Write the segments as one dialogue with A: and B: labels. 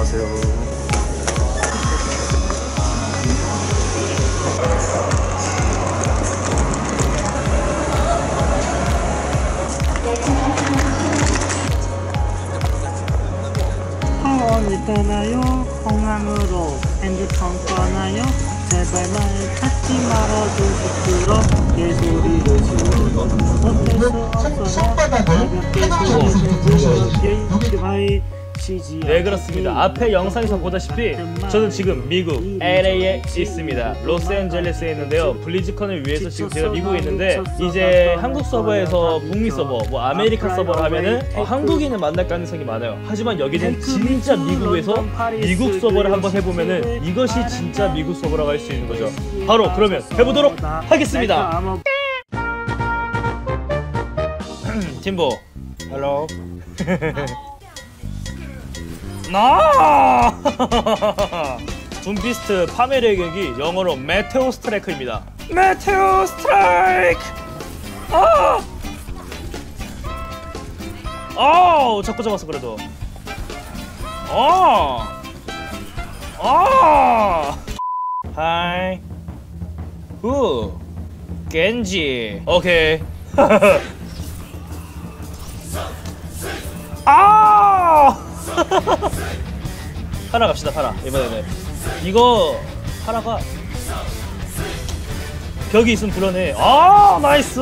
A: 안녕하세요.
B: 어디 떠나요? 공항으로 핸드폰 꺼나요? 제발 날 찾지 말아줘. 시끄러 개소리를 지르고 어쩔 수 없어요. 가볍게 소리를 바이 쉬지.
C: 네, 그렇습니다. 앞에 영상에서 보다시피 저는 지금 미국 LA에 있습니다. 로스앤젤레스에 있는데요. 블리즈컨을 위해서 지금 제가 미국에 있는데, 이제 한국 서버에서 북미 서버, 뭐 아메리카 서버를 하면은 한국인을 만날 가능성이 많아요. 하지만 여기는 진짜 미국에서 미국 서버를 한번 해보면은 이것이 진짜 미국 서버라고 할 수 있는 거죠. 바로 그러면 해보도록 하겠습니다. 팀보 헬로. 나 둠피스트 파멸의 격이 영어로 메테오 스트라이크입니다. 메테오 스트라이크. 자꾸 잡았어. 그래도 하이 후 겐지. 오케이. 파라 갑시다. 파라 이번에는 이거 파라가 벽이 있으면 불안해. 나이스.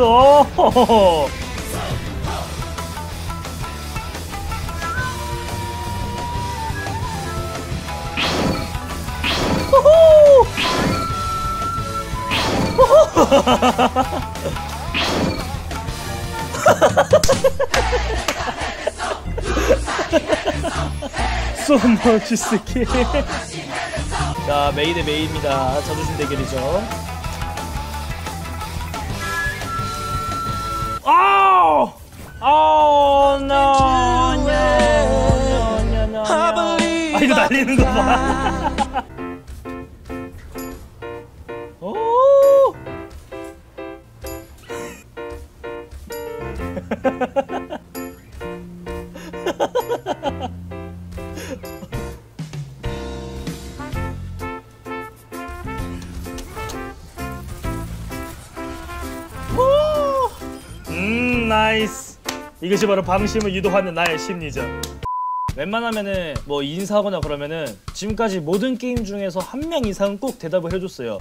C: 소머치 스킬. 자, 메이 대 메이입니다. 자존심 대결이죠. 이거 날리는 거 봐. 나이스. 이것이 바로 방심을 유도하는 나의 심리죠. 웬만하면은 뭐 인사하거나 그러면은 지금까지 모든 게임 중에서 한 명 이상은 꼭 대답을 해줬어요.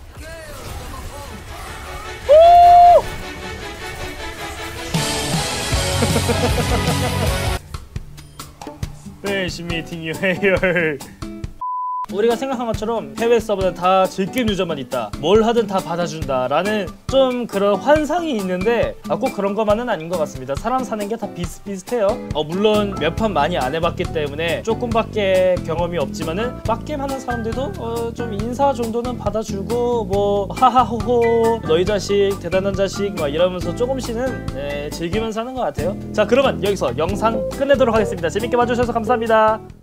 C: Finish meeting you here. 우리가 생각한 것처럼 해외 서버는 다 즐길 유저만 있다, 뭘 하든 다 받아준다 라는 좀 그런 환상이 있는데 꼭 그런 것만은 아닌 것 같습니다. 사람 사는 게 다 비슷비슷해요. 물론 몇 판 많이 안 해봤기 때문에 조금밖에 경험이 없지만은 빡겜 하는 사람들도 좀 인사 정도는 받아주고 뭐 하하호호 너희 자식 대단한 자식 막 이러면서 조금씩은 즐기면서 하는 것 같아요. 자, 그러면 여기서 영상 끝내도록 하겠습니다. 재밌게 봐주셔서 감사합니다.